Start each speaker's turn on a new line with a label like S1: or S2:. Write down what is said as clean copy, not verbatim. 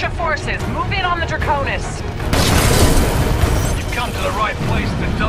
S1: forces, move in on the Draconis.
S2: You've come to the right place to